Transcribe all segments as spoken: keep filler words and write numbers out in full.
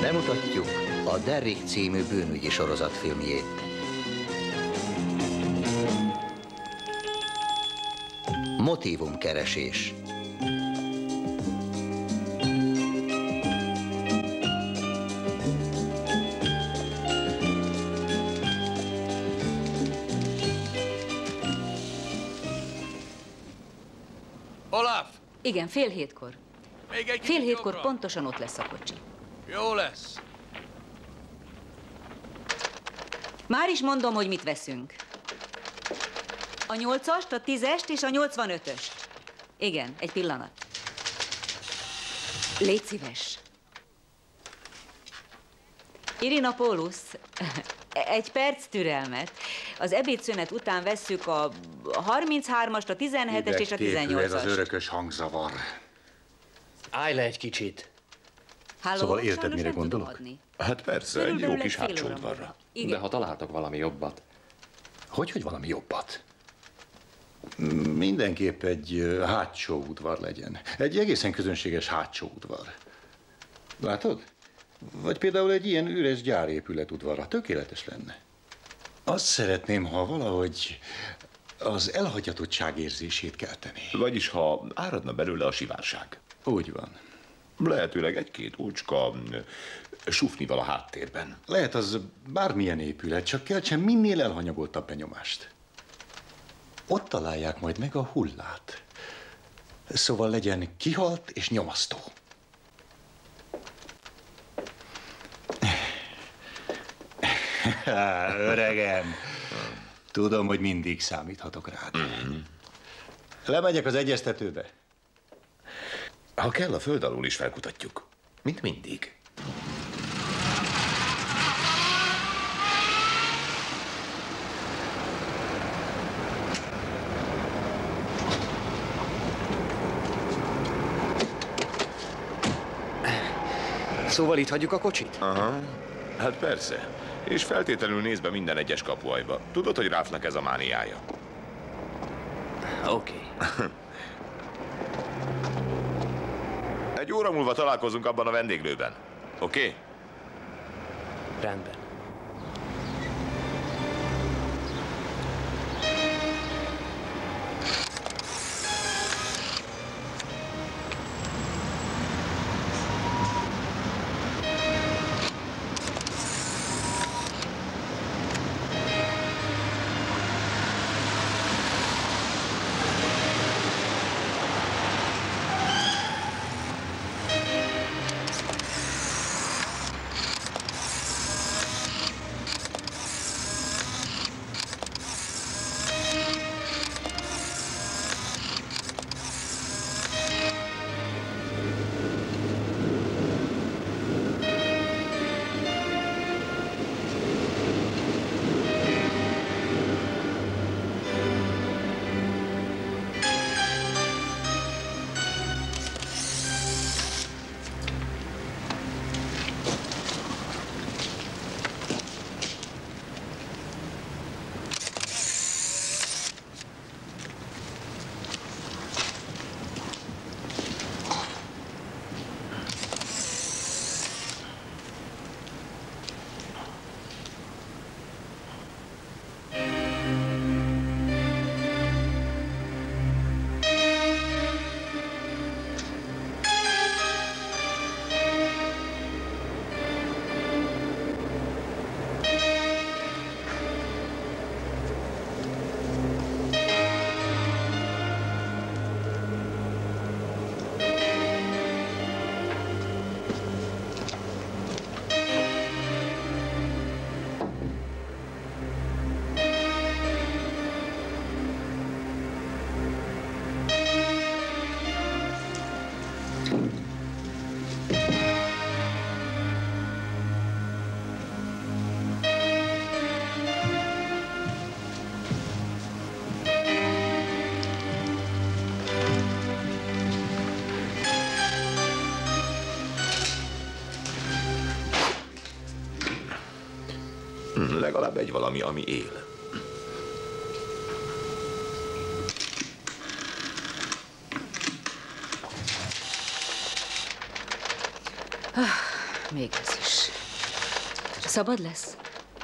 Bemutatjuk a Derrick című bűnügyi sorozatfilmjét. Motívumkeresés. Olaf! Igen, fél hétkor. Még egy Fél hétkor jobbra. pontosan ott lesz a kocsi. Jó lesz. Már is mondom, hogy mit veszünk. A nyolcast, a tízest és a nyolcvanötöst. Igen, egy pillanat. Légy szíves. Irina Paulus, egy perc türelmet. Az ebédszünet után vesszük a harminchármast, a tizenhetest és a tizennyolcast. Ez az örökös hangzavar. Állj le egy kicsit. Halló, Szóval érted, sajnos mire nem tudom gondolok? adni. Hát persze, egy jó Körülbelül kis fél hátsó óra udvarra. múlva. De Igen. ha találtak valami jobbat. Hogy, hogy valami jobbat? Mindenképp egy ö, hátsó udvar legyen. Egy egészen közönséges hátsó udvar. Látod? Vagy például egy ilyen üres gyárépület udvarra. Tökéletes lenne. Azt szeretném, ha valahogy az elhagyatottság érzését keltené. Vagyis, ha áradna belőle a sivárság. Úgy van. Lehetőleg egy-két úcska sufnival a háttérben. Lehet az bármilyen épület, csak keltsen minél elhanyagoltabb benyomást. Ott találják majd meg a hullát. Szóval legyen kihalt és nyomasztó. Há, öregem, tudom, hogy mindig számíthatok rád. Lemegyek az egyeztetőbe. Ha kell, a föld alul is felkutatjuk. Mint mindig. Szóval itt hagyjuk a kocsit? Aha. Hát persze. És feltétlenül nézd be minden egyes kapuajba. Tudod, hogy Ráfnak ez a mániája. Oké. Okay. Egy óra múlva találkozunk abban a vendéglőben. Oké? Okay? Rendben. Legalább egy valami, ami él. még ez is. Szabad lesz?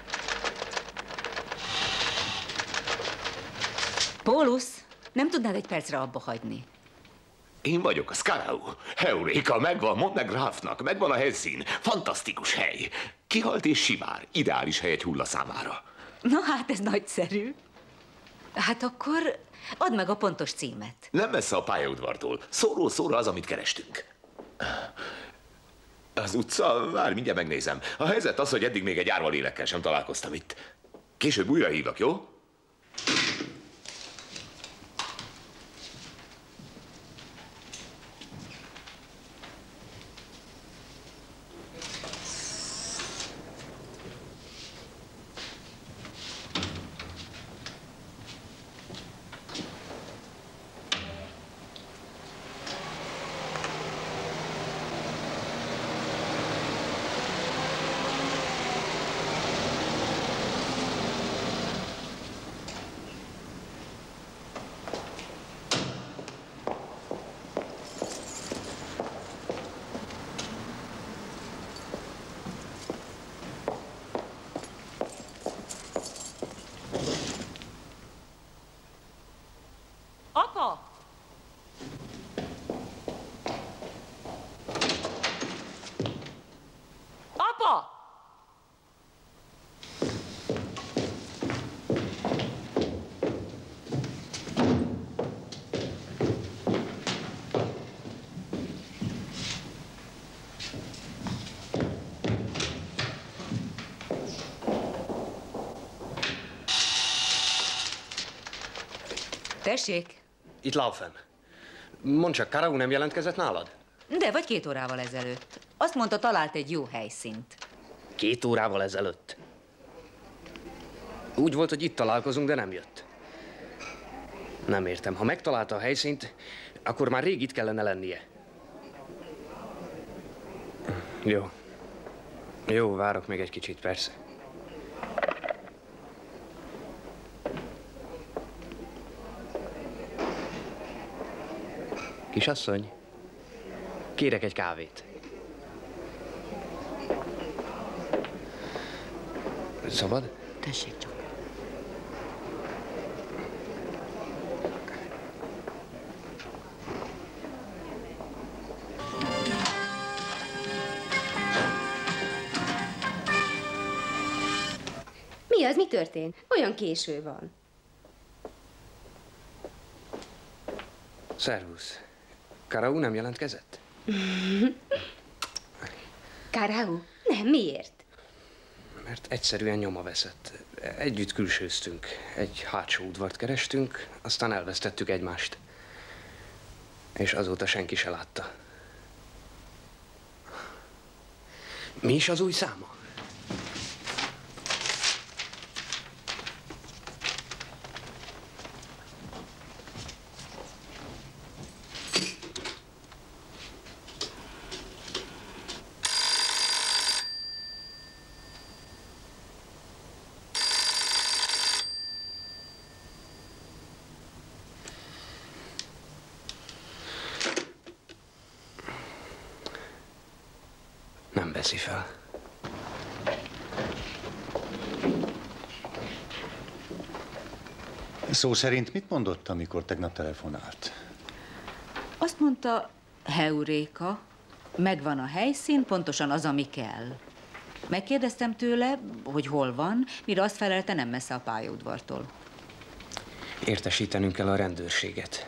Paulus, nem tudnád egy percre abba hagyni? Én vagyok a Skarau. Heuréka, megvan, mondd meg Grafnak, megvan a helyszín. Fantasztikus hely. Kihalt és sivár. Ideális hely egy hulla számára. Na hát, ez nagyszerű. Hát akkor add meg a pontos címet. Nem messze a pályaudvartól. Szóról szóra az, amit kerestünk. Az utca, várj, mindjárt megnézem. A helyzet az, hogy eddig még egy árva lélekkel sem találkoztam itt. Később újra hívlak, jó? Apa! Apa! Tessék! Itt Laufen. Mondd csak, Karau nem jelentkezett nálad? De vagy két órával ezelőtt. Azt mondta, talált egy jó helyszínt. Két órával ezelőtt. Úgy volt, hogy itt találkozunk, de nem jött. Nem értem. Ha megtalálta a helyszínt, akkor már rég itt kellene lennie. Jó. Jó, várok még egy kicsit, persze. Kisasszony, kérek egy kávét. Szabad? Tessék csak. Mi az? Mi történt? Olyan késő van. Szervusz. Karau nem jelentkezett? Karau? Nem, miért? Mert egyszerűen nyoma veszett. Együtt külsőztünk. Egy hátsó udvart kerestünk, aztán elvesztettük egymást. És azóta senki se látta. Mi is az új száma? Nem veszi fel. Szó szerint mit mondott, amikor tegnap telefonált? Azt mondta, heuréka, megvan a helyszín, pontosan az, ami kell. Megkérdeztem tőle, hogy hol van, mire azt felelte, nem messze a pályaudvartól. Értesítenünk kell a rendőrséget.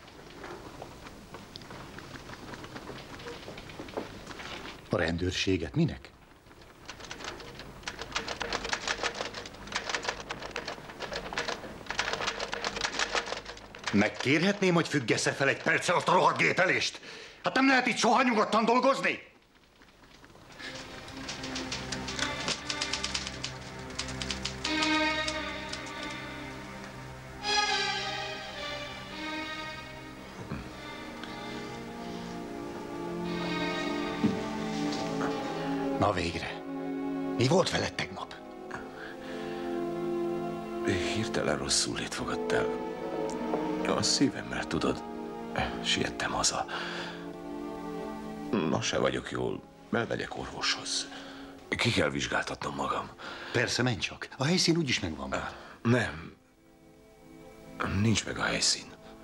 A rendőrséget minek? Megkérhetném, hogy függesse fel egy perccel azt a rohadt gépelést? Hát nem lehet itt soha nyugodtan dolgozni? Na végre. Mi volt veled tegnap? Hirtelen rosszul lét fogadt el. A szívemmel, tudod, siettem haza. Ma se vagyok jól. Elmegyek orvoshoz. Ki kell vizsgáltatnom magam. Persze, menj csak. A helyszín úgyis megvan már. Nem. Nincs meg a helyszín.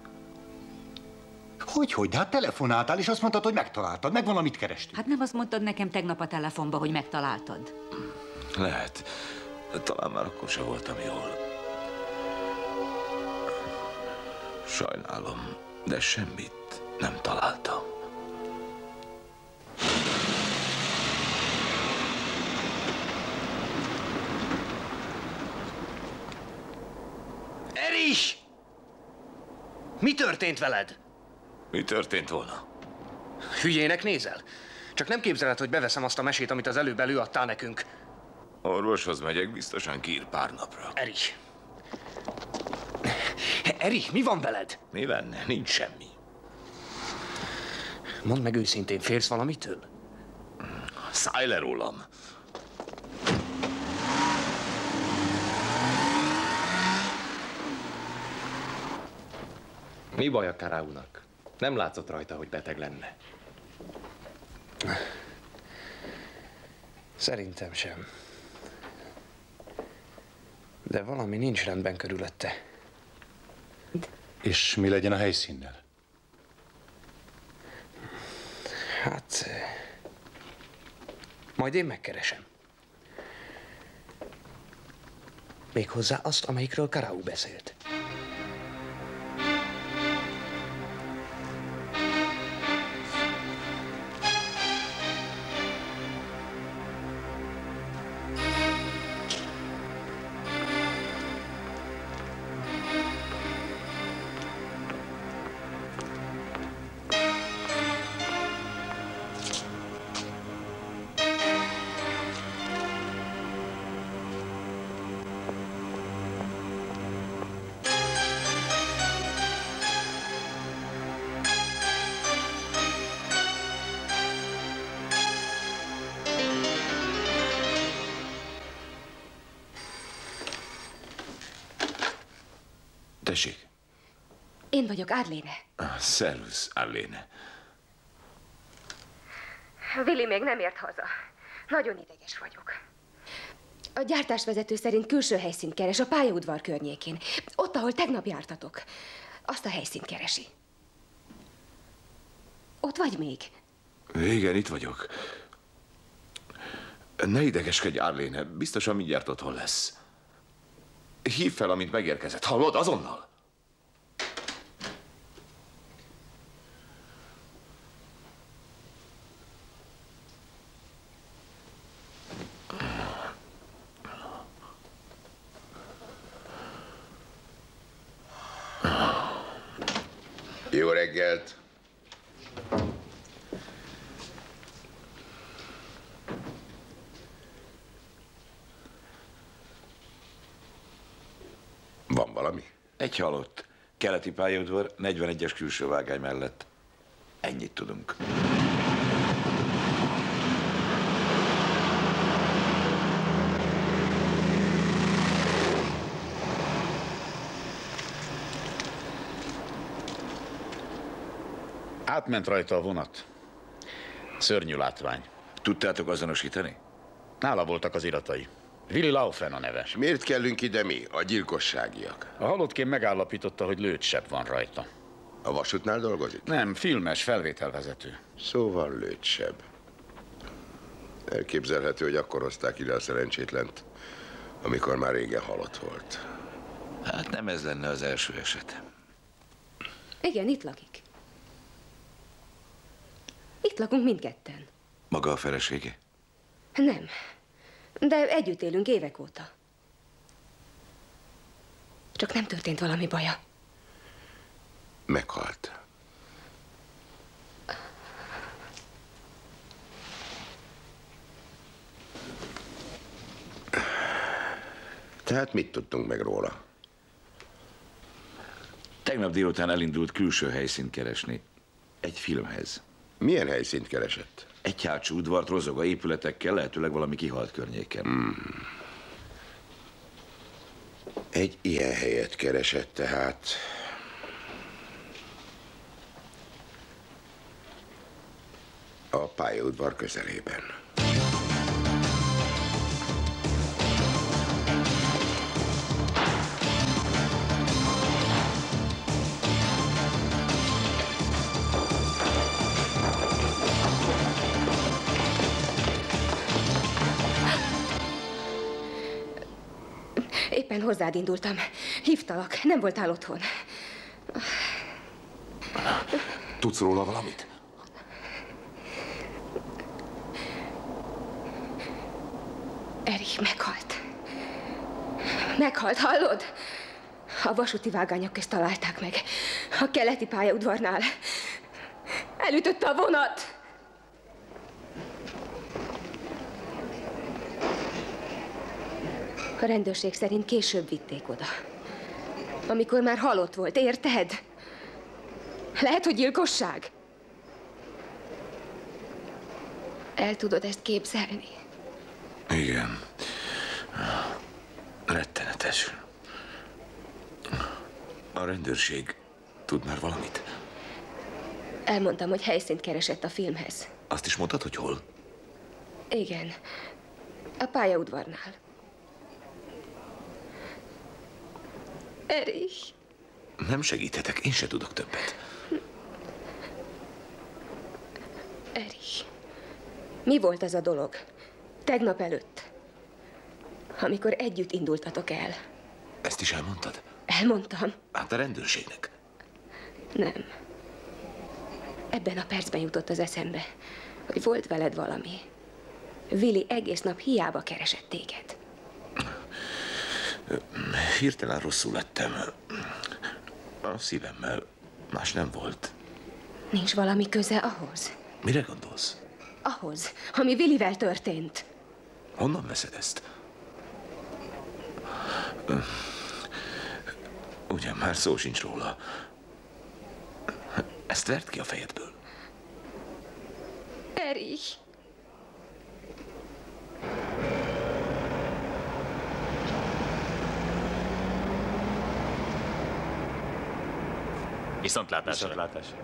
Hogy, hogy? De hát telefonáltál, és azt mondtad, hogy megtaláltad. Megvan, amit kerestünk. Hát nem azt mondtad nekem tegnap a telefonba, hogy megtaláltad? Lehet. Talán már akkor sem voltam jól. Sajnálom, de semmit nem találtam. Erich! Mi történt veled? Mi történt volna? Hülyének nézel? Csak nem képzeled, hogy beveszem azt a mesét, amit az előbb előadtál nekünk. Orvoshoz megyek, biztosan kiír pár napra. Erich! Erich, mi van veled? Mi lenne? Nincs semmi. Mondd meg őszintén, félsz valamitől? Szállj le rólam. Mi baj a Karaúnak? Nem látszott rajta, hogy beteg lenne. Szerintem sem. De valami nincs rendben körülötte. És mi legyen a helyszínnel? Hát... Majd én megkeresem. Méghozzá azt, amelyikről Karaú beszélt. Tessék. Én vagyok, Arléne. Ah, szervusz, Arléne. Willi még nem ért haza. Nagyon ideges vagyok. A gyártásvezető szerint külső helyszínt keres a pályaudvar környékén. Ott, ahol tegnap jártatok. Azt a helyszínt keresi. Ott vagy még? Igen, itt vagyok. Ne idegeskedj, Arléne. Biztosan mindjárt otthon lesz. Hív fel, amint megérkezett. Hallod? Azonnal! Jó reggelt! Van valami? Egy halott. Keleti pályaudvar, negyvenegyes külső vágány mellett. Ennyit tudunk. Átment rajta a vonat. Szörnyű látvány. Tudtátok azonosítani? Nála voltak az iratai. Willi Laufen a neve. És miért kellünk ide mi, a gyilkosságiak? A halottkém megállapította, hogy lőtsebb van rajta. A vasútnál dolgozik? Nem, filmes, felvételvezető. Szóval lőtsebb. Elképzelhető, hogy akkor hozták ide a szerencsétlent, amikor már régen halott volt. Hát nem ez lenne az első eset. Igen, itt lakik. Itt lakunk mindketten. Maga a felesége? Nem, de együtt élünk évek óta. Csak nem történt valami baja. Meghalt. Tehát mit tudtunk meg róla? Tegnap délután elindult külső helyszínt keresni. Egy filmhez. Milyen helyszínt keresett? Egy hátsó udvart rozoga épületekkel, lehetőleg valami kihalt környéken. Hmm. Egy ilyen helyet keresett tehát. A pályaudvar közelében. Éppen hozzád indultam. Hívtalak, nem voltál otthon. Tudsz róla valamit? Erich meghalt. Meghalt, hallod? A vasúti vágányok közt találták meg. A keleti pályaudvarnál. Elütötte a vonat. A rendőrség szerint később vitték oda. Amikor már halott volt, érted? Lehet, hogy gyilkosság? El tudod ezt képzelni? Igen. Rettenetes. A rendőrség tud már valamit? Elmondtam, hogy helyszínt keresett a filmhez. Azt is mondtad, hogy hol? Igen. A pályaudvarnál. Erich. Nem segíthetek, én se tudok többet. Erich. Mi volt az a dolog? Tegnap előtt. Amikor együtt indultatok el. Ezt is elmondtad? Elmondtam. Hát a rendőrségnek. Nem. Ebben a percben jutott az eszembe, hogy volt veled valami. Willy egész nap hiába keresett téged. Hirtelen rosszul lettem. A szívemmel más nem volt. Nincs valami köze ahhoz? Mire gondolsz? Ahhoz, ami Willyvel történt. Honnan veszed ezt? Ugyan már szó sincs róla. Ezt vert ki a fejedből. Erich. Viszontlátásra. Viszontlátásra.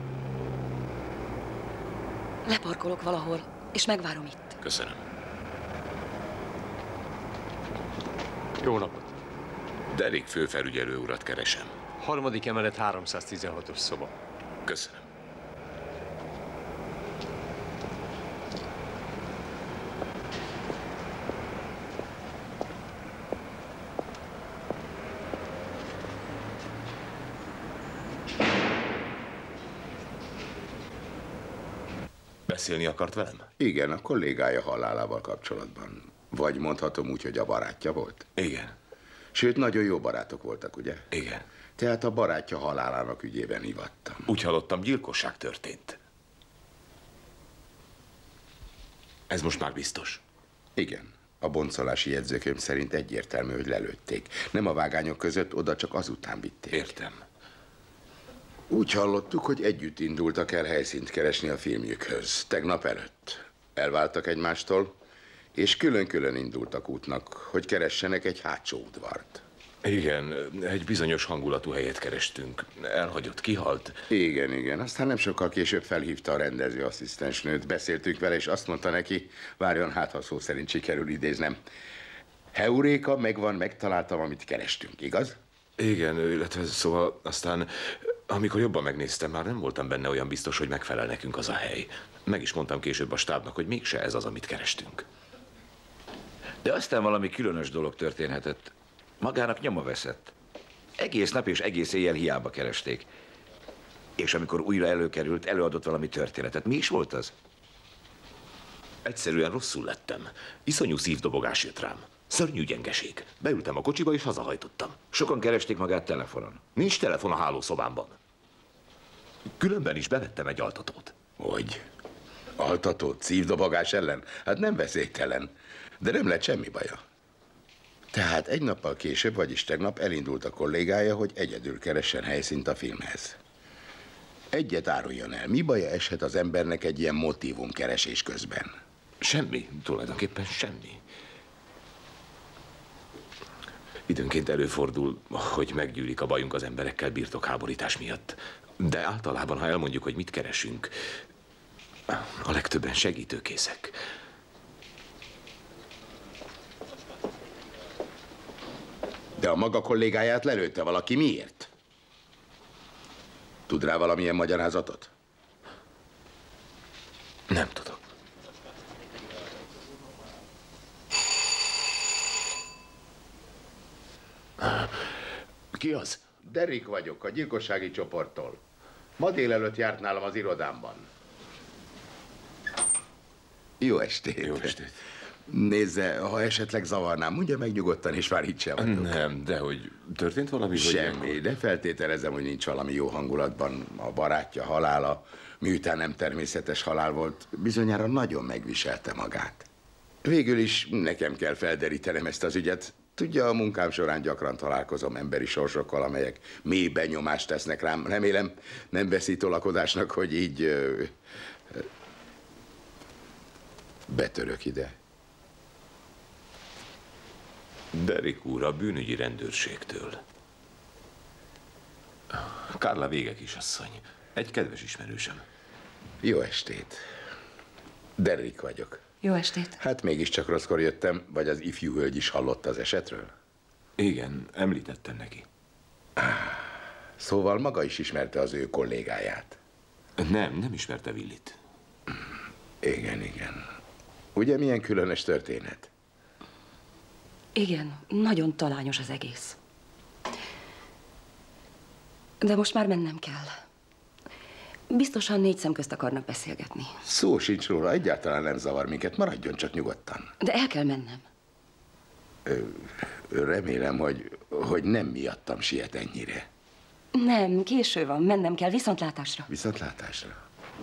Leparkolok valahol, és megvárom itt. Köszönöm. Jó napot. Derrick főfelügyelő urat keresem. Harmadik emelet háromszáztizenhatos szoba. Köszönöm. Beszélni akart velem? Igen, a kollégája halálával kapcsolatban. Vagy mondhatom úgy, hogy a barátja volt? Igen. Sőt, nagyon jó barátok voltak, ugye? Igen. Tehát a barátja halálának ügyében hívattam. Úgy hallottam, gyilkosság történt. Ez most már biztos? Igen. A boncolási jegyzőkönyv szerint egyértelmű, hogy lelőtték. Nem a vágányok között, oda csak azután vitték. Értem. Úgy hallottuk, hogy együtt indultak el helyszínt keresni a filmjükhöz. Tegnap előtt. Elváltak egymástól, és külön-külön indultak útnak, hogy keressenek egy hátsó udvart. Igen, egy bizonyos hangulatú helyet kerestünk. Elhagyott, kihalt. Igen, igen. Aztán nem sokkal később felhívta a rendezőasszisztensnőt. Beszéltük vele, és azt mondta neki, várjon, hát ha szó szerint sikerül idéznem. Heuréka, megvan, megtaláltam, amit kerestünk, igaz? Igen, illetve szóval aztán, amikor jobban megnéztem, már nem voltam benne olyan biztos, hogy megfelel nekünk az a hely. Meg is mondtam később a stábnak, hogy mégse ez az, amit kerestünk. De aztán valami különös dolog történhetett. Magának nyoma veszett. Egész nap és egész éjjel hiába keresték. És amikor újra előkerült, előadott valami történetet. Mi is volt az? Egyszerűen rosszul lettem. Iszonyú szívdobogás jött rám. Szörnyű gyengeség. Beültem a kocsiba és hazahajtottam. Sokan keresték magát telefonon. Nincs telefon a hálószobámban. Különben is bevettem egy altatót. Hogy? Altatót szívdobogás ellen? Hát nem veszélytelen. De nem lett semmi baja. Tehát egy nappal később, vagyis tegnap elindult a kollégája, hogy egyedül keressen helyszínt a filmhez. Egyet áruljon el, mi baja eshet az embernek egy ilyen motívum keresés közben? Semmi, tulajdonképpen semmi. Időnként előfordul, hogy meggyűlik a bajunk az emberekkel birtokháborítás miatt. De általában, ha elmondjuk, hogy mit keresünk, A legtöbben segítőkészek. De a maga kollégáját lelőtte valaki. Miért? Tud rá valamilyen magyarázatot? Nem tudok. Ki az? Derrick vagyok, a gyilkossági csoporttól. Ma délelőtt járt nálam az irodámban. Jó estét. Jó estét. Nézze, ha esetleg zavarnám, mondja meg nyugodtan, és már itt sem vagyok. Nem, de hogy történt valami? Semmi, de feltételezem, hogy nincs valami jó hangulatban. A barátja halála, miután nem természetes halál volt, bizonyára nagyon megviselte magát. Végül is nekem kell felderítenem ezt az ügyet. Tudja, a munkám során gyakran találkozom emberi sorsokkal, amelyek mély benyomást tesznek rám. Remélem, nem veszi tolakodásnak, hogy így ö, ö, betörök ide. Derrick úr a bűnügyi rendőrségtől. Carla Vége kisasszony. Egy kedves ismerősöm. Jó estét. Derrick vagyok. Jó estét. Hát mégiscsak rosszkor jöttem, vagy az ifjú hölgy is hallott az esetről? Igen, említettem neki. Szóval maga is ismerte az ő kollégáját? Nem, nem ismerte Willit. Igen, igen. Ugye milyen különös történet? Igen, nagyon talányos az egész. De most már mennem kell. Biztosan négy szem közt akarnak beszélgetni. Szó sincs róla, egyáltalán nem zavar minket, maradjon csak nyugodtan. De el kell mennem. Ö, remélem, hogy, hogy nem miattam siet ennyire. Nem, késő van, mennem kell, viszontlátásra. Viszontlátásra.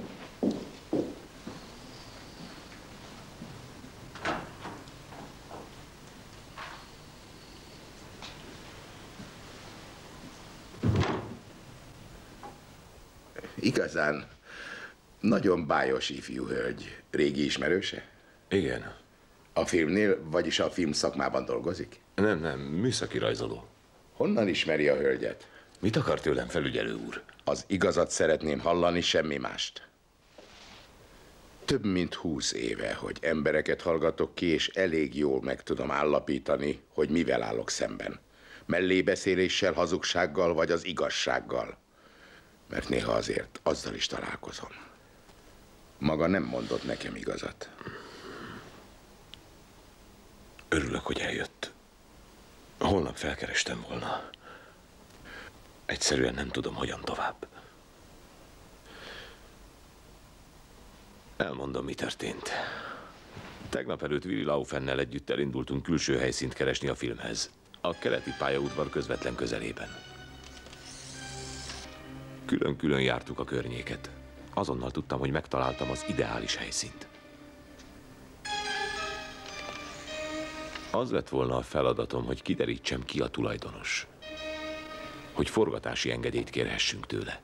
Igazán nagyon bájos ifjú hölgy. Régi ismerőse? Igen. A filmnél, vagyis a film szakmában dolgozik? Nem, nem, műszaki rajzoló. Honnan ismeri a hölgyet? Mit akar tőlem, felügyelő úr? Az igazat szeretném hallani, semmi mást. Több mint húsz éve, hogy embereket hallgatok ki, és elég jól meg tudom állapítani, hogy mivel állok szemben. Mellébeszéléssel, hazugsággal, vagy az igazsággal. Mert néha azért azzal is találkozom. Maga nem mondott nekem igazat. Örülök, hogy eljött. Holnap felkerestem volna. Egyszerűen nem tudom, hogyan tovább. Elmondom, mi történt. Tegnap előtt Willy Laufennel együtt elindultunk külső helyszínt keresni a filmhez. A keleti pályaudvar közvetlen közelében. Külön-külön jártuk a környéket. Azonnal tudtam, hogy megtaláltam az ideális helyszínt. Az lett volna a feladatom, hogy kiderítsem, ki a tulajdonos. Hogy forgatási engedélyt kérhessünk tőle.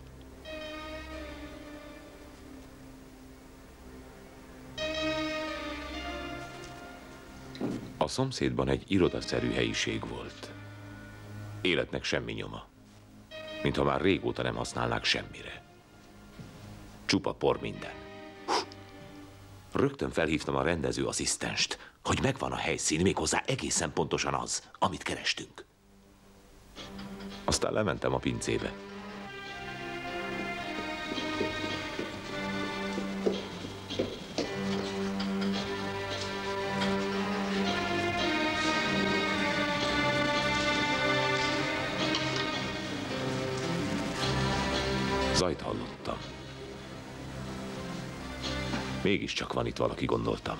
A szomszédban egy irodaszerű helyiség volt. Életnek semmi nyoma. Mintha már régóta nem használnák semmire. Csupa por minden. Rögtön felhívtam a rendező asszisztenst, hogy megvan a helyszín, méghozzá egészen pontosan az, amit kerestünk. Aztán lementem a pincébe. Zajt hallottam. Mégiscsak van itt valaki, gondoltam.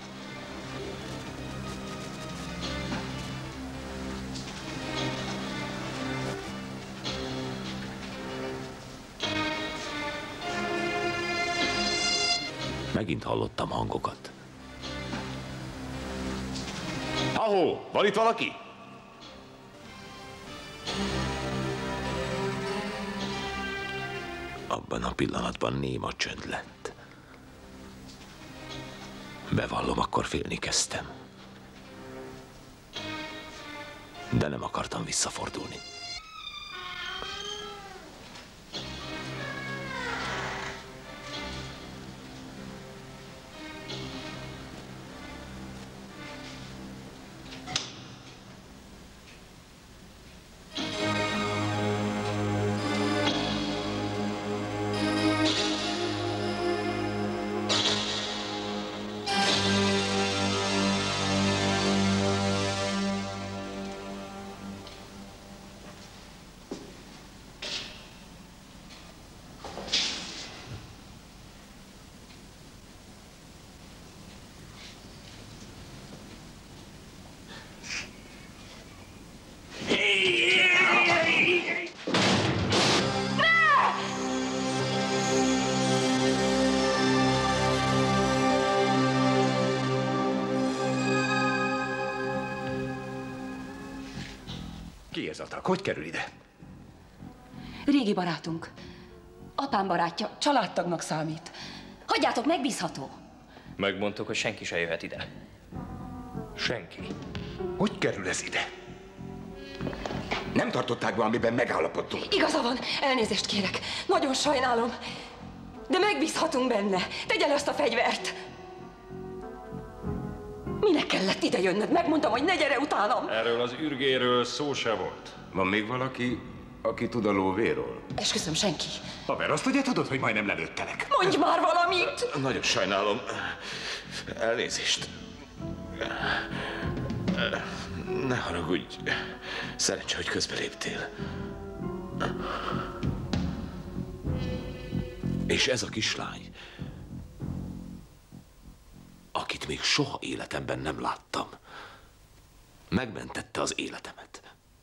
Megint hallottam hangokat. Ahó, van itt valaki? Abban a pillanatban néma csönd lett. Bevallom, akkor félni kezdtem. De nem akartam visszafordulni. Ki ez a tag? Hogy kerül ide? Régi barátunk. Apám barátja, családtagnak számít. Hagyjátok, megbízható. Megmondtuk, hogy senki se jöhet ide. Senki. Hogy kerül ez ide? Nem tartották be, amiben megállapodtunk. Igaza van, elnézést kérek. Nagyon sajnálom. De megbízhatunk benne. Tegye le azt a fegyvert. Minek kellett ide jönnöd? Megmondtam, hogy ne gyere utánam. Erről az ürgéről szó se volt. Van még valaki, aki tud a lóvéról? Esküszöm, senki. Haver, azt ugye tudod, hogy majdnem lelőttelek? Mondj már valamit! Nagyon sajnálom. Elnézést. Ne haragudj. Szerencsé, hogy közbeléptél. És ez a kislány, akit még soha életemben nem láttam, megmentette az életemet.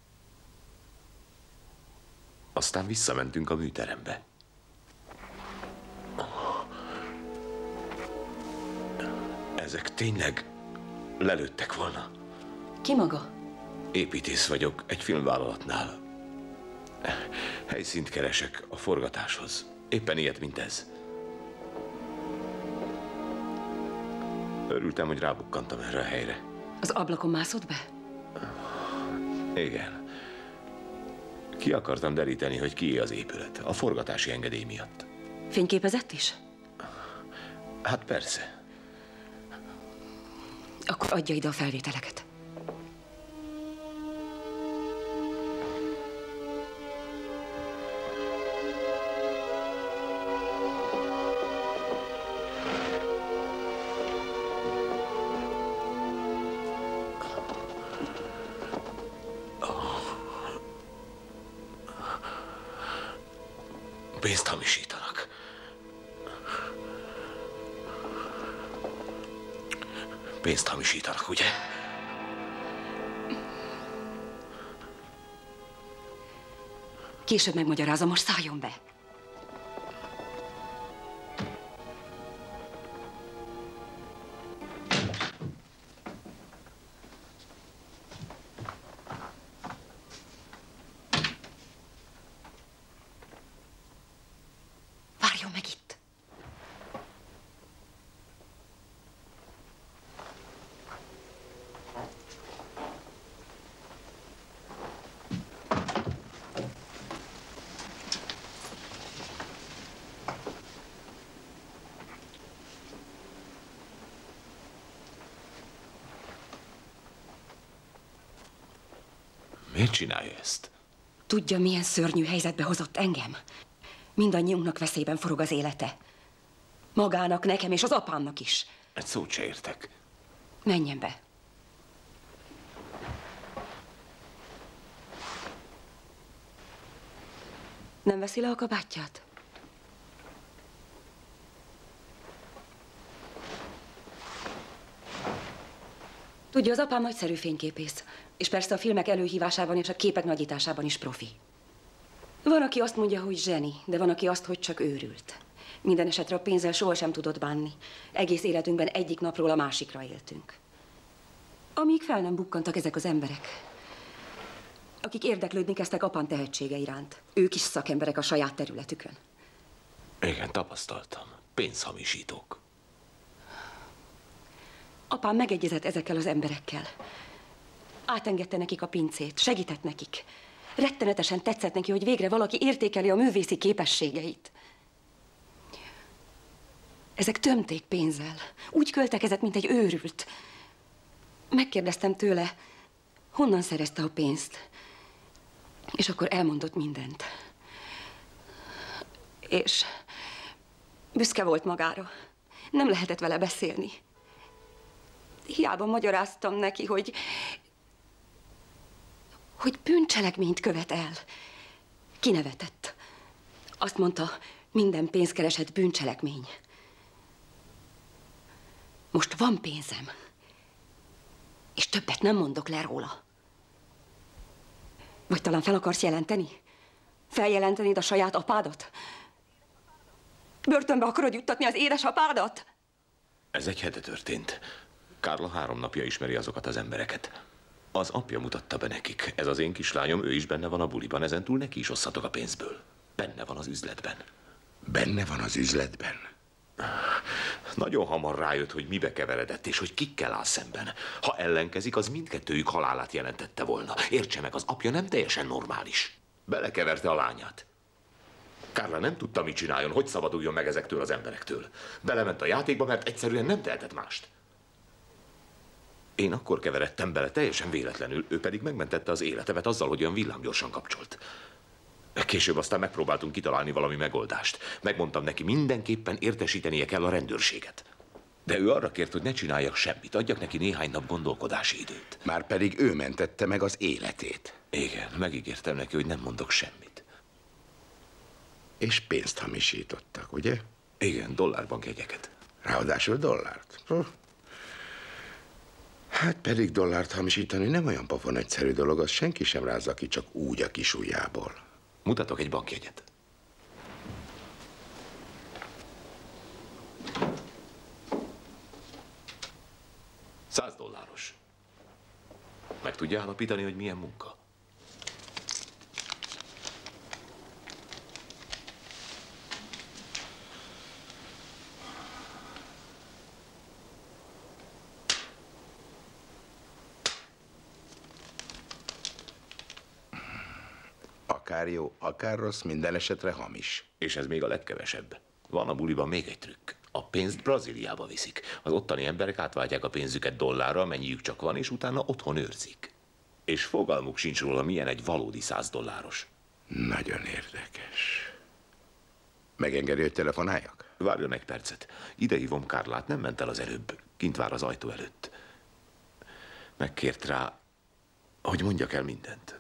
Aztán visszamentünk a műterembe. Ezek tényleg lelőttek volna. Ki maga? Építész vagyok egy filmvállalatnál. Helyszínt keresek a forgatáshoz. Éppen ilyet, mint ez. Örültem, hogy rábukkantam erre a helyre. Az ablakon mászott be? Igen. Ki akartam deríteni, hogy kié az épület, a forgatási engedély miatt. Fényképezett is? Hát persze. Akkor adja ide a felvételeket. Pénzt hamisítanak. Pénzt hamisítanak, ugye? Később megmagyarázom, most szálljon be. Várjon meg itt. Miért csinálja ezt? Tudja, milyen szörnyű helyzetbe hozott engem? Mindannyiunknak veszélyben forog az élete. Magának, nekem és az apámnak is. Egy szót se értek. Menjen be. Nem veszi le a kabátját? Tudja, az apám nagyszerű fényképész, és persze a filmek előhívásában és a képek nagyításában is profi. Van, aki azt mondja, hogy zseni, de van, aki azt, hogy csak őrült. Minden esetre a pénzzel sohasem tudott bánni. Egész életünkben egyik napról a másikra éltünk. Amíg fel nem bukkantak ezek az emberek, akik érdeklődni kezdtek apám tehetsége iránt. Ők is szakemberek a saját területükön. Igen, tapasztaltam. Pénzhamisítók. Apám megegyezett ezekkel az emberekkel. Átengedte nekik a pincét, segített nekik. Rettenetesen tetszett neki, hogy végre valaki értékeli a művészi képességeit. Ezek tömték pénzzel. Úgy költekezett, mint egy őrült. Megkérdeztem tőle, honnan szerezte a pénzt. És akkor elmondott mindent. És büszke volt magára. Nem lehetett vele beszélni. Hiába magyaráztam neki, hogy... hogy bűncselekményt követ el. Kinevetett. Azt mondta, minden pénzkeresett bűncselekmény. Most van pénzem, és többet nem mondok le róla. Vagy talán fel akarsz jelenteni? Feljelentenéd a saját apádat? Börtönbe akarod juttatni az édesapádat? Ez egy hete történt. Kárla három napja ismeri azokat az embereket. Az apja mutatta be nekik. Ez az én kislányom, ő is benne van a buliban, ezentúl neki is osszatok a pénzből. Benne van az üzletben. Benne van az üzletben? Nagyon hamar rájött, hogy mibe keveredett, és hogy kikkel áll szemben. Ha ellenkezik, az mindkettőjük halálát jelentette volna. Értse meg, az apja nem teljesen normális. Belekeverte a lányát. Carla nem tudta, mit csináljon, hogy szabaduljon meg ezektől az emberektől. Belement a játékba, mert egyszerűen nem tehetett mást. Én akkor keveredtem bele teljesen véletlenül, ő pedig megmentette az életemet azzal, hogy olyan villámgyorsan kapcsolt. Később aztán megpróbáltunk kitalálni valami megoldást. Megmondtam neki, mindenképpen értesítenie kell a rendőrséget. De ő arra kért, hogy ne csináljak semmit, adjak neki néhány nap gondolkodási időt. Márpedig ő mentette meg az életét. Igen, megígértem neki, hogy nem mondok semmit. És pénzt hamisítottak, ugye? Igen, dollárbankjegyeket. Ráadásul dollárt. Hm. Hát pedig dollárt hamisítani nem olyan pofon egyszerű dolog, az senki sem rázza ki csak úgy a kis ujjából. Mutatok egy bankjegyet. Száz dolláros. Meg tudja állapítani, hogy milyen munka? Akár jó, akár rossz, minden esetre hamis. És ez még a legkevesebb. Van a buliban még egy trükk. A pénzt Brazíliába viszik. Az ottani emberek átváltják a pénzüket dollárra, mennyiük csak van, és utána otthon őrzik. És fogalmuk sincs róla, milyen egy valódi száz dolláros. Nagyon érdekes. Megengedi, hogy telefonáljak? Várjon egy percet. Ide hívom Carlát, nem ment el az előbb. Kint vár az ajtó előtt. Megkért rá, hogy mondjak el mindent.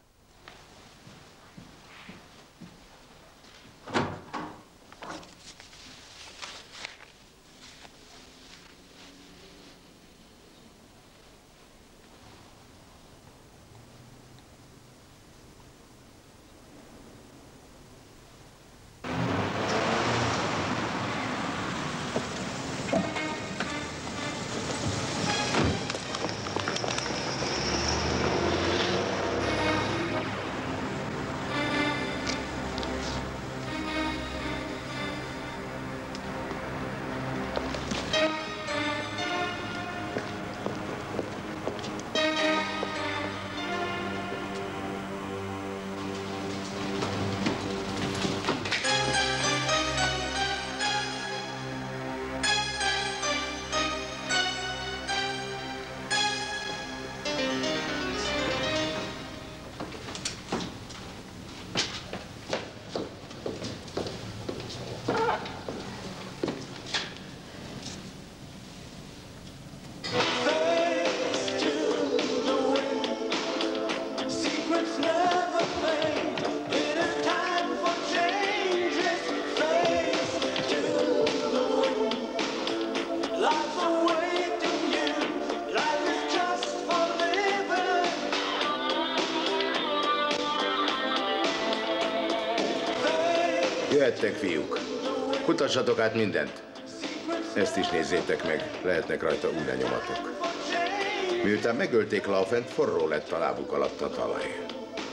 Jöhettek, fiúk. Kutassatok át mindent. Ezt is nézzétek meg, lehetnek rajta új lenyomatok. Miután megölték Laufent, forró lett a lábuk alatt a talaj.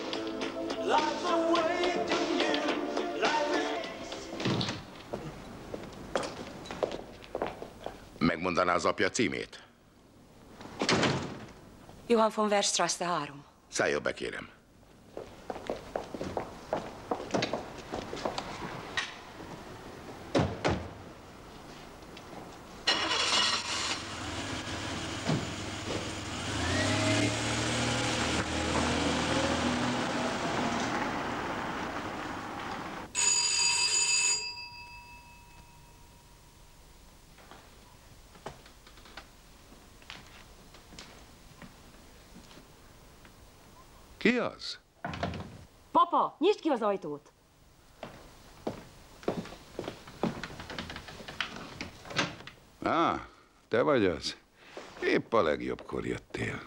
Megmondaná az apja címét? Johann von Werstrasse három. Szálljon be, kérem. Ki az? Papa, nyisd ki az ajtót! Á, te vagy az. Épp a legjobbkor jöttél.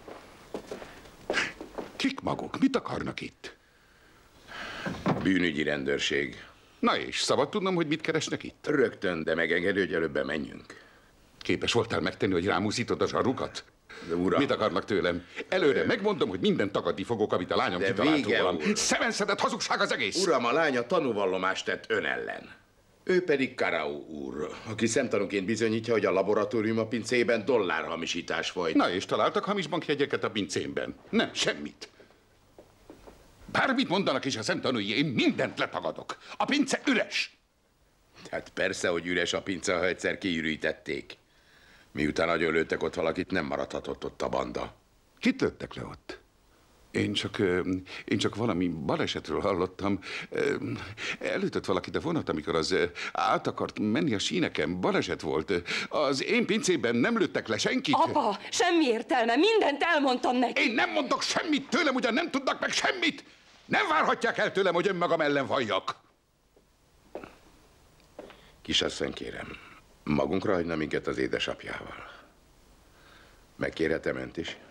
Kik maguk? Mit akarnak itt? Bűnügyi rendőrség. Na és, szabad tudnom, hogy mit keresnek itt? Rögtön, de megengedő, hogy előbb menjünk. Képes voltál megtenni, hogy rámúszítod a zsarukat? De uram... Mit akarnak tőlem? Előre de... megmondom, hogy mindent tagadni fogok, amit a lányom kitalált rólam. Szemenszedett hazugság az egész! Uram, a lánya tanúvallomást tett ön ellen. Ő pedig Karau úr, aki szemtanúként bizonyítja, hogy a laboratórium a pincében dollárhamisítás folyt. Na és találtak hamis bankjegyeket a pincémben? Nem, semmit. Bármit mondanak is a szemtanúi, én mindent letagadok. A pince üres. Hát persze, hogy üres a pince, ha egyszer kiürítették. Miután agyonlőttek ott valakit, nem maradhatott ott a banda. Kit lőttek le ott? Én csak, én csak valami balesetről hallottam. Elütött valakit a vonat, amikor az át akart menni a síneken. Baleset volt. Az én pincében nem lőttek le senkit. Apa, semmi értelme, mindent elmondtam neki. Én nem mondok semmit tőlem, ugyan nem tudnak meg semmit. Nem várhatják el tőlem, hogy önmagam ellen valljak. Kisasszony, kérem, magunkra hagyna minket az édesapjával. Megkérhetem önt is?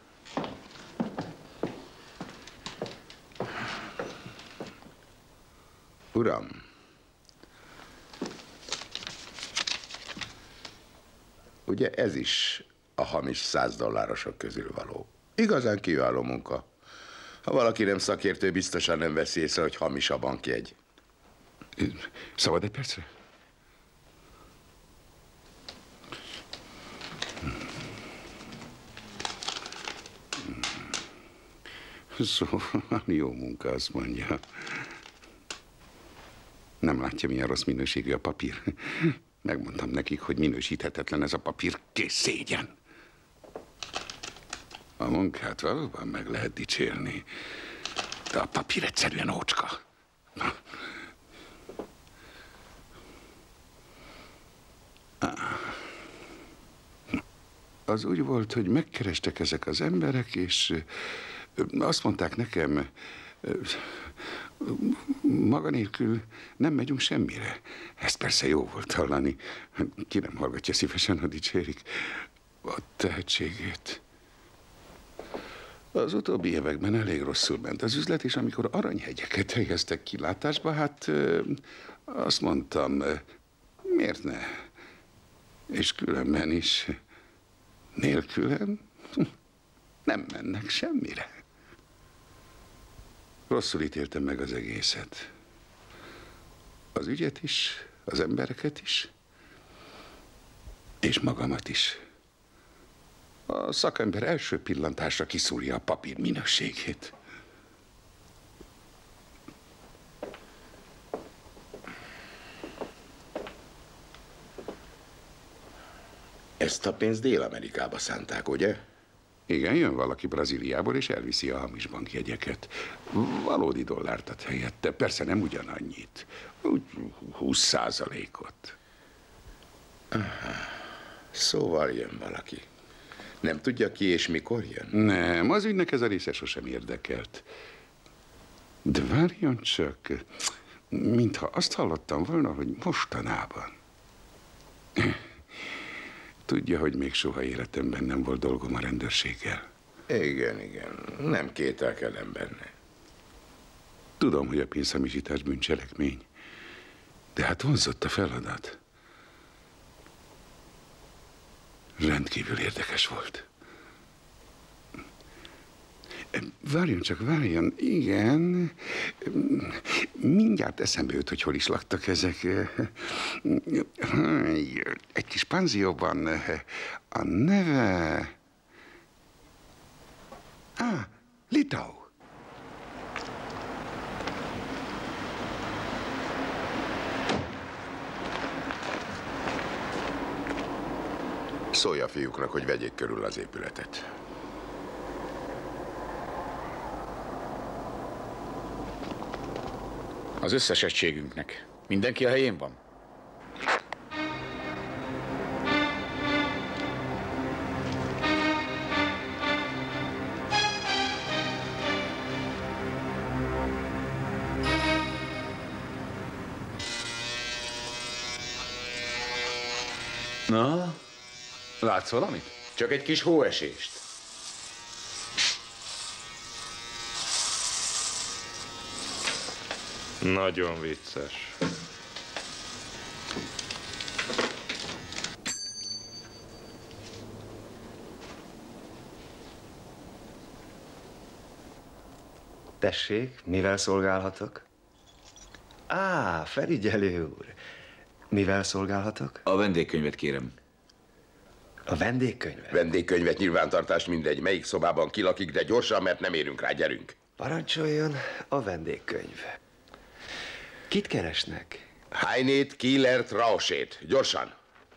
Uram, ugye ez is a hamis száz dollárosok közül való. Igazán kiváló munka. Ha valaki nem szakértő, biztosan nem veszi észre, hogy hamis a bankjegy. Szabad egy percre? Szóval jó munka, azt mondja. Nem látja, milyen rossz minőségű a papír. Megmondtam nekik, hogy minősíthetetlen ez a papír, kész szégyen. A munkát valóban meg lehet dicsérni, de a papír egyszerűen ócska. Az úgy volt, hogy megkerestek ezek az emberek, és azt mondták nekem, maga nélkül nem megyünk semmire. Ez persze jó volt hallani. Ki nem hallgatja szívesen, ha dicsérik a tehetségét. Az utóbbi években elég rosszul ment az üzlet, és amikor aranyhegyeket helyeztek kilátásba, hát azt mondtam, miért ne? És különben is nélkülem nem mennek semmire. Rosszul ítéltem meg az egészet. Az ügyet is, az embereket is, és magamat is. A szakember első pillantásra kiszúrja a papír minőségét. Ezt a pénzt Dél-Amerikába szánták, ugye? Igen, jön valaki Brazíliából, és elviszi a hamis bankjegyeket. Valódi dollárt ad helyette. Persze nem ugyanannyit. Úgy húsz százalékot. Aha. Szóval jön valaki. Nem tudja ki és mikor jön? Nem, az ügynek ez a része sosem érdekelt. De várjon csak, mintha azt hallottam volna, hogy mostanában. Tudja, hogy még soha életemben nem volt dolgom a rendőrséggel. Igen, igen. Nem kételkedem benne. Tudom, hogy a pénzhamisítás bűncselekmény, de hát vonzott a feladat. Rendkívül érdekes volt. Várjon csak, várjon. Igen. Mindjárt eszembe jut, hogy hol is laktak ezek. Egy kis panzióban. A neve... Ah, Litau. Szólj a fiúknak, hogy vegyék körül az épületet. Az összes egységünknek. Mindenki a helyén van? Na, látsz valamit? Csak egy kis hóesést. Nagyon vicces. Tessék, mivel szolgálhatok? Á, felügyelő úr. Mivel szolgálhatok? A vendégkönyvet kérem. A vendégkönyvet? Vendégkönyvet, nyilvántartást, mindegy. Melyik szobában kilakik, de gyorsan, mert nem érünk rá, gyerünk. Parancsoljon a vendégkönyv. Kit keresnek? Heinét, Kielert, Rausét. Gyorsan.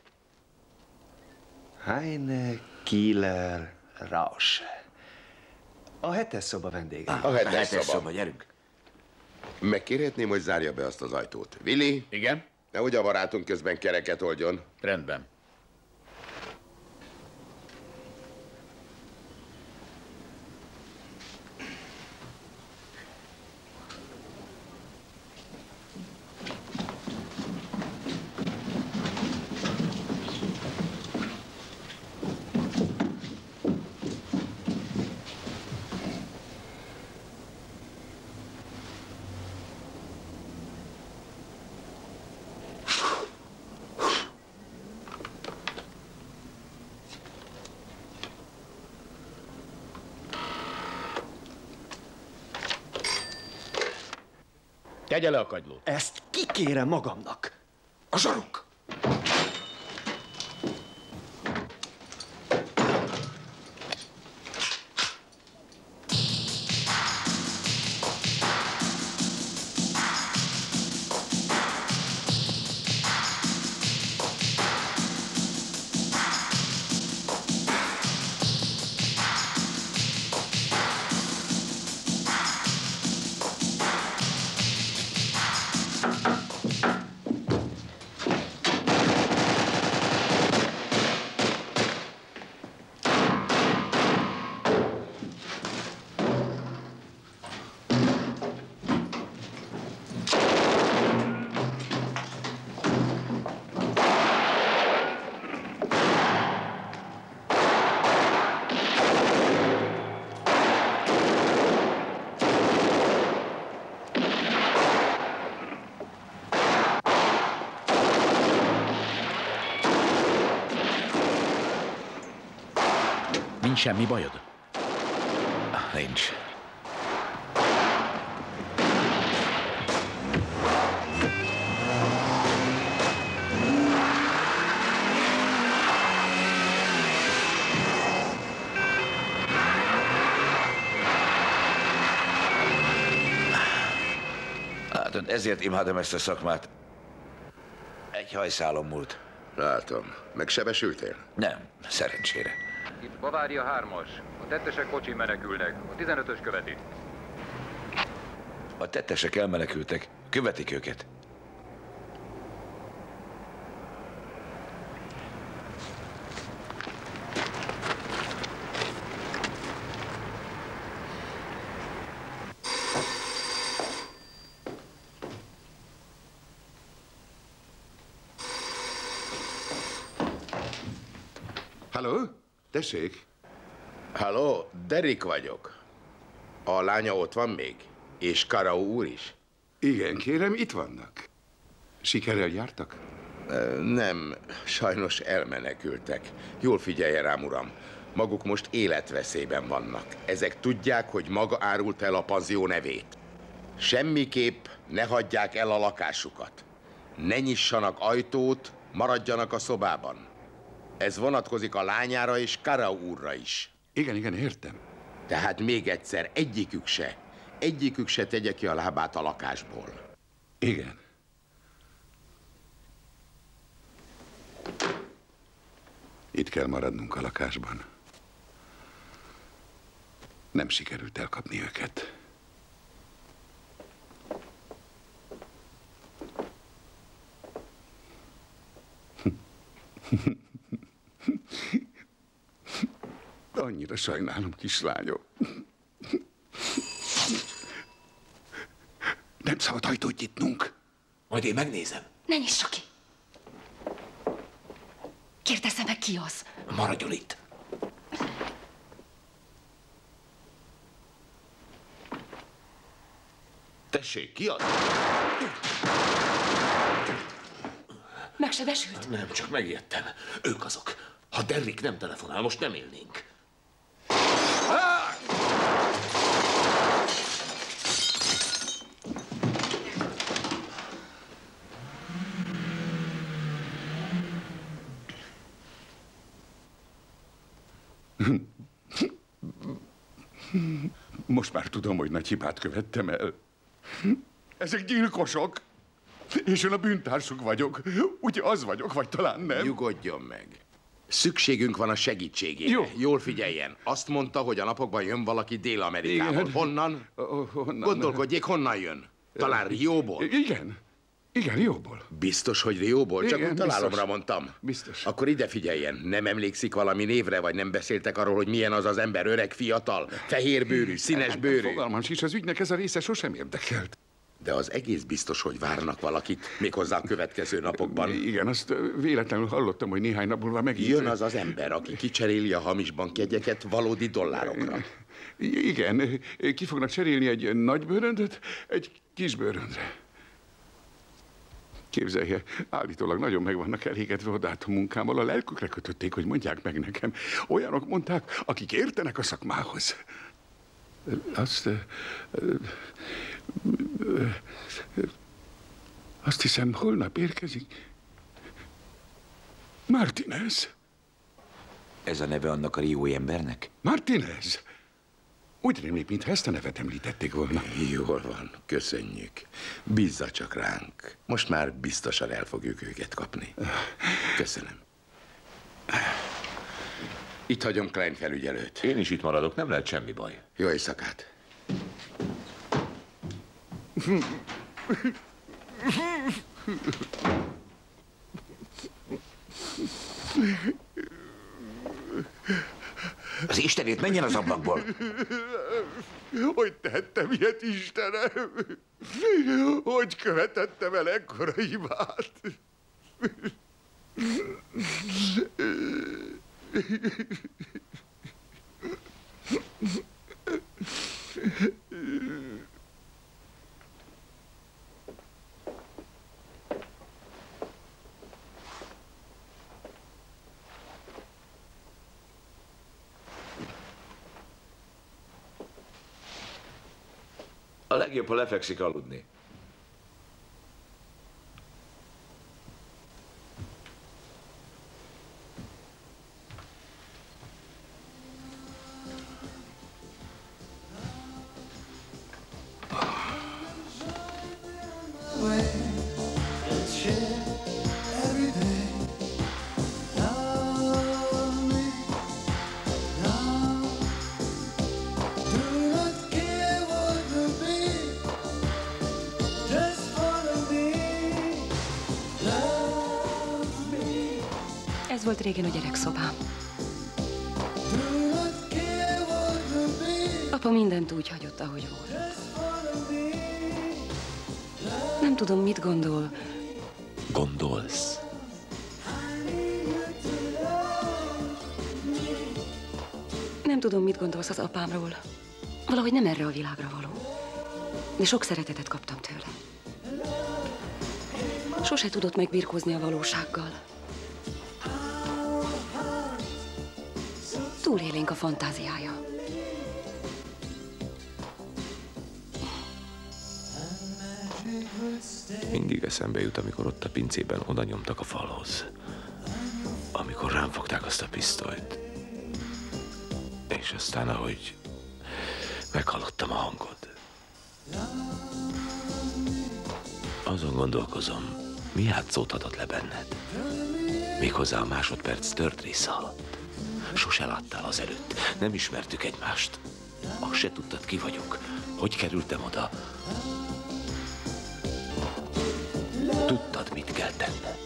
Heine, Kieler, Rausch. A hetes szoba vendége. A hetes, hetes szoba. szoba, gyerünk. Megkérhetném, hogy zárja be azt az ajtót. Willi? Igen? Nehogy a barátunk közben kereket oldjon. Rendben. Tegye le a kagylót. Ezt kikérem magamnak. A zsaruk! Nincs semmi bajod? Nincs. Látod, ezért imádom ezt a szakmát. Egy hajszálon múlt. Látom. Megsebesültél? Nem, szerencsére. Itt Bavária hármas. A tettesek kocsi menekülnek. A tizenötös követi. A tettesek elmenekültek. Követik őket. Halló? Tessék? Halló, Derek vagyok. A lánya ott van még? És Karau úr is? Igen, kérem, itt vannak. Sikerrel jártak? Nem, sajnos elmenekültek. Jól figyelje rám, uram. Maguk most életveszélyben vannak. Ezek tudják, hogy maga árult el a panzió nevét. Semmiképp ne hagyják el a lakásukat. Ne nyissanak ajtót, maradjanak a szobában. Ez vonatkozik a lányára és Karau úrra is. Igen, igen, értem. Tehát még egyszer, egyikük se, egyikük se tegye ki a lábát a lakásból. Igen. Itt kell maradnunk a lakásban. Nem sikerült elkapni őket. Annyira sajnálom, kislányom. Nem szabad ajtót nyitnunk. Majd én megnézem. Ne nyissa ki! Kérdezze meg, ki az? Maradjon itt. Tessék, ki az? Megsebesült? Nem, csak megijedtem. Ők azok. Ha Derrick nem telefonál, most nem élnénk. Most már tudom, hogy nagy hibát követtem el. Ezek gyilkosok, és én a bűntársuk vagyok. Ugye az vagyok, vagy talán nem? Nyugodjon meg. Szükségünk van a segítségére. Jó. Jól figyeljen. Azt mondta, hogy a napokban jön valaki Dél-Amerikából. Igen. Honnan? Oh, honnan? Gondolkodjék, honnan jön? Talán Rióból? Igen. Igen, Rióból. Biztos, hogy Rióból? Csak Igen, úgy találomra biztos. mondtam. Biztos. Akkor ide figyeljen. Nem emlékszik valami névre, vagy nem beszéltek arról, hogy milyen az az ember? Öreg, fiatal, fehérbőrű, színes bőrű? Fogalmam sincs, az ügynek ez a része sosem érdekelt. De az egész biztos, hogy várnak valakit, méghozzá a következő napokban. Igen, azt véletlenül hallottam, hogy néhány nap múlva megint... Jön az az ember, aki kicseréli a hamis bankjegyeket valódi dollárokra. Igen, ki fognak cserélni egy nagy bőröndöt egy kis bőröndre. Képzelje, állítólag nagyon meg vannak elégedve odát a munkámmal, a lelkükre kötötték, hogy mondják meg nekem. Olyanok mondták, akik értenek a szakmához. Azt... Azt hiszem, holnap érkezik. Martinez. Ez a neve annak a riói embernek? Martinez. Úgy rémlik, mintha ezt a nevet említették volna. Jól van, köszönjük. Bízza csak ránk. Most már biztosan el fogjuk őket kapni. Köszönöm. Itt hagyom Klein felügyelőt. Én is itt maradok, nem lehet semmi baj. Jó éjszakát. Az Istenét, menjen az ablakból! Hogy tettem ilyet, Istenem? Hogy követettem el ekkora hibát? A legjobb, ha lefekszik aludni. Ez volt régen a gyerekszobám. Apa mindent úgy hagyott, ahogy volt. Nem tudom, mit gondol. Gondolsz? Nem tudom, mit gondolsz az apámról. Valahogy nem erre a világra való. De sok szeretetet kaptam tőle. Sose tudott megbirkózni a valósággal. Túlélénk a fantáziája. Mindig eszembe jut, amikor ott a pincében oda nyomtak a falhoz. Amikor rám fogták azt a pisztolyt. És aztán, ahogy meghallottam a hangod. Azon gondolkozom, mi játszódhatott le benned. Méghozzá a másodperc tört része alatt. Sose láttál az előtt, nem ismertük egymást. Azt se tudtad, ki vagyok. Hogy kerültem oda? Tudtad, mit kell tenned.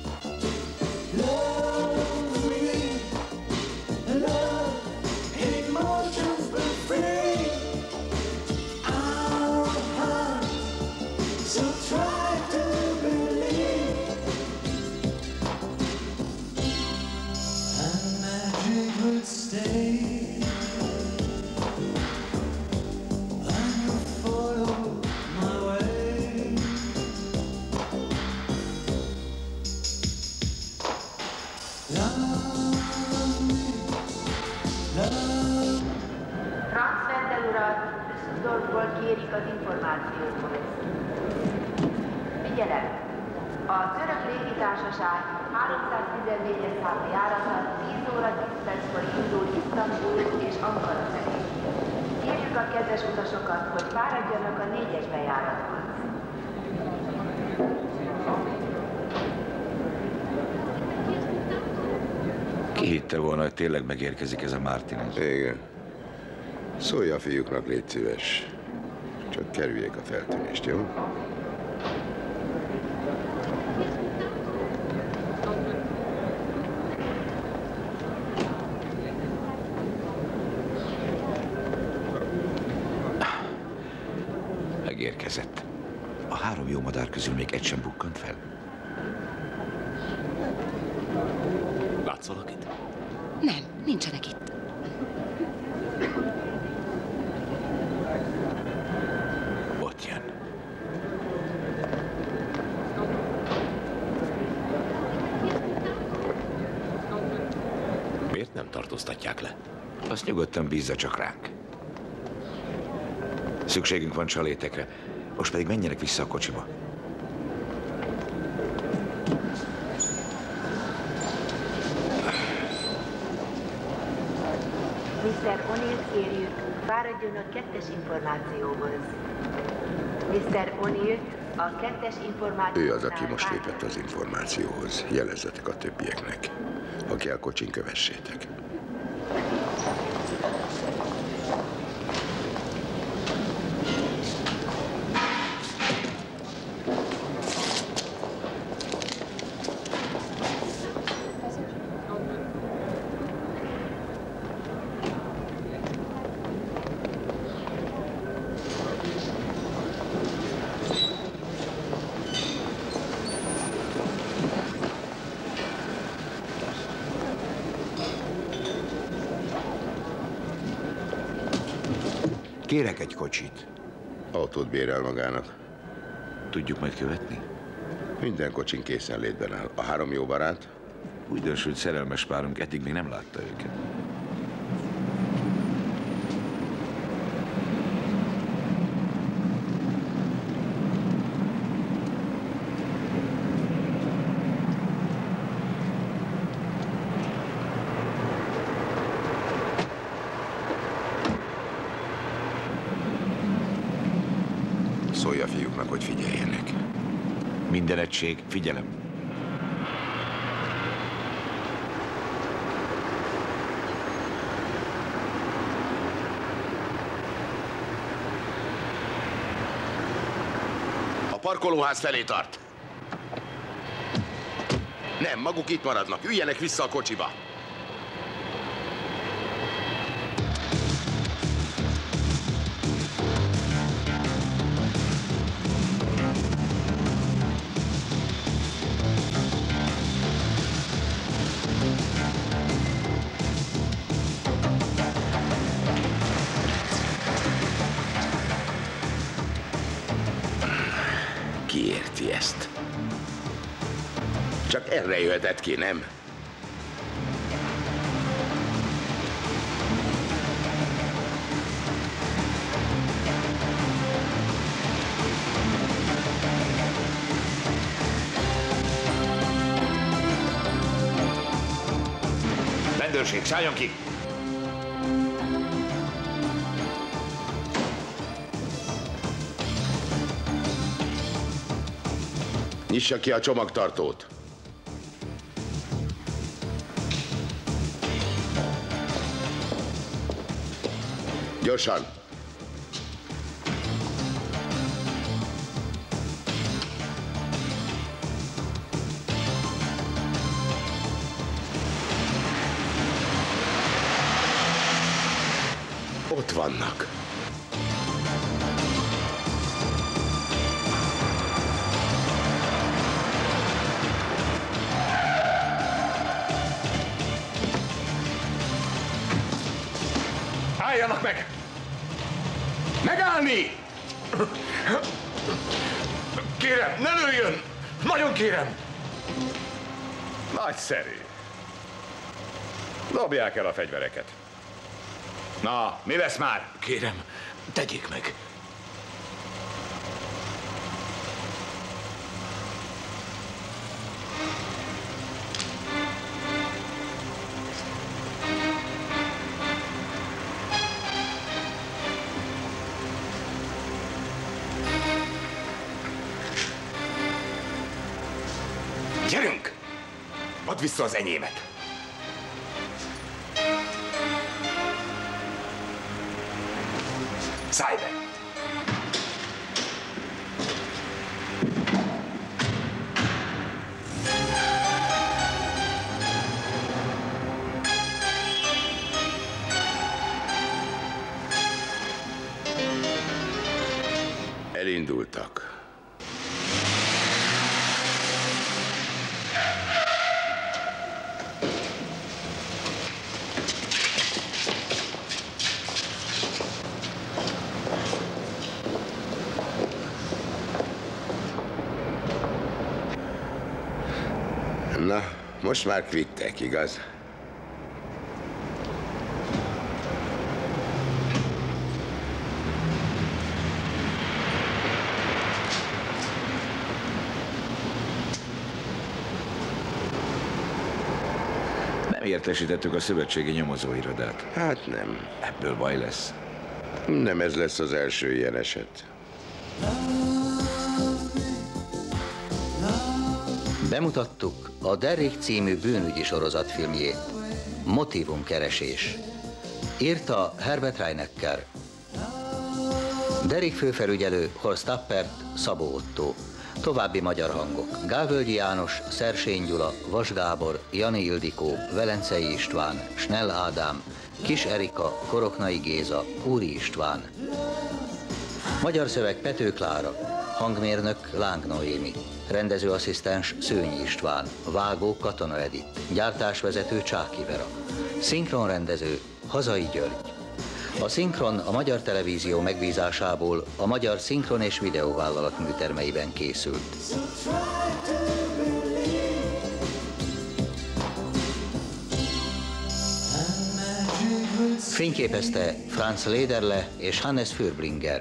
Kérik az információkat. Figyelem! A török légitársaság háromszáztizennégyes számú járata tíz óra tíz perckor indul Isztambul és Ankara felé. a kedves utasokat, hogy fáradjanak a négyes bejárathoz. Ki hitte volna, hogy tényleg megérkezik ez a Martinez? Igen. Szólj a fiúknak, légy szíves. Csak kerüljék a feltűnést, jó? Megérkezett. A három jó madár közül még egy sem bukkant fel. Látsz valakit? Nem, nincsenek itt. Ott jön. Miért nem tartóztatják le? Azt nyugodtan bízza csak ránk. Szükségünk van csalétekre. Most pedig menjenek vissza a kocsiba. miszter O'Neill kérjük, fáradjon a kettes információhoz. miszter O'Neill, a kettes információ... Ő az, aki most lépett az információhoz. Jelezzetek a többieknek. Ha kell, kocsin kövessétek. Kérek egy kocsit. Autót bérel magának. Tudjuk majd követni? Minden kocsin készenlétben áll. A három jó barát? Újdonsült szerelmes párunk eddig még nem látta őket. Szólj a fiúknak, hogy figyeljenek. Minden egység, figyelem. A parkolóház felé tart. Nem, maguk itt maradnak. Üljenek vissza a kocsiba. Ki érti ezt? Csak erre jöhetett ki, nem? Rendőrség, szálljon ki! Nyissa ki a csomagtartót. Gyorsan! Ott vannak. Álljanak meg! Megállni! Kérem, ne lőjön! Nagyon kérem! Nagyszerű. Dobják el a fegyvereket. Na, mi lesz már? Kérem, tegyék meg. Add vissza az enyémet! Szállj be! Elindultak. Na, most már kvittek, igaz? Nem értesítettük a szövetségi nyomozóirodát. Hát nem. Ebből baj lesz. Nem ez lesz az első ilyen eset. Bemutattuk a Derrick című bűnügyi sorozatfilmjét. Motivumkeresés. Írta Herbert Reinecker. Derrick főfelügyelő, Horst Tappert, Szabó Ottó. További magyar hangok: Gálvölgyi János, Szersény Gyula, Vas Gábor, Jani Ildikó, Velencei István, Snell Ádám, Kis Erika, Koroknai Géza, Kúri István. Magyar szöveg Pető Klára, hangmérnök Láng Noémi, rendezőasszisztens Szőnyi István, vágó Katona Edith, gyártásvezető Csáki Vera, szinkronrendező Hazai György. A szinkron a Magyar Televízió megbízásából a Magyar Szinkron és Videóvállalat műtermeiben készült. Fényképezte Franz Lederle és Hannes Fürblinger.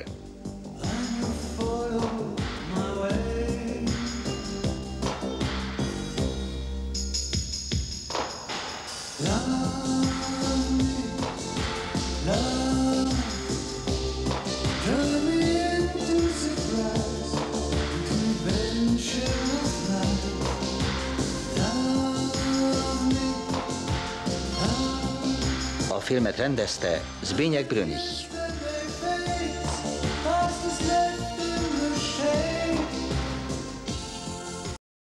A filmet rendezte Zbigniew Brönich.